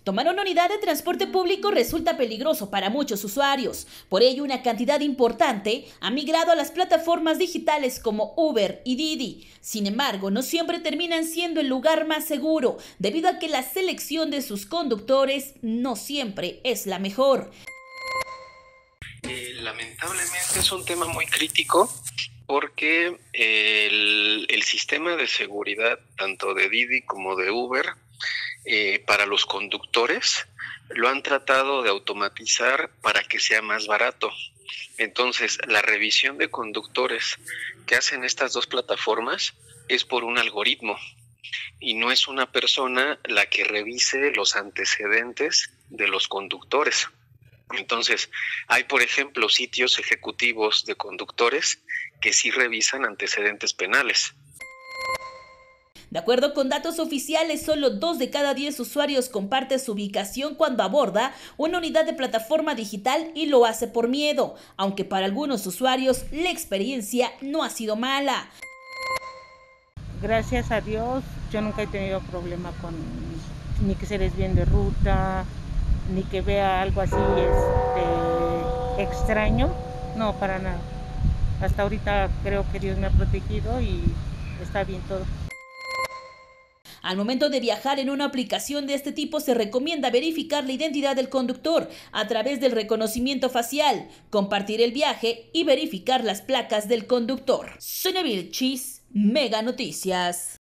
Tomar una unidad de transporte público resulta peligroso para muchos usuarios. Por ello, una cantidad importante ha migrado a las plataformas digitales como Uber y Didi. Sin embargo, no siempre terminan siendo el lugar más seguro, debido a que la selección de sus conductores no siempre es la mejor. Lamentablemente es un tema muy crítico porque el sistema de seguridad tanto de Didi como de Uber para los conductores lo han tratado de automatizar para que sea más barato. Entonces, la revisión de conductores que hacen estas dos plataformas es por un algoritmo y no es una persona la que revise los antecedentes de los conductores. Entonces, hay, por ejemplo, sitios ejecutivos de conductores que sí revisan antecedentes penales. De acuerdo con datos oficiales, solo 2 de cada 10 usuarios comparte su ubicación cuando aborda una unidad de plataforma digital y lo hace por miedo, aunque para algunos usuarios la experiencia no ha sido mala. Gracias a Dios, yo nunca he tenido problema con ni que se desvíen de ruta, ni que vea algo así extraño, no, para nada. Hasta ahorita creo que Dios me ha protegido y está bien todo. Al momento de viajar en una aplicación de este tipo se recomienda verificar la identidad del conductor a través del reconocimiento facial, compartir el viaje y verificar las placas del conductor. Sonia Vilchis, Mega Noticias.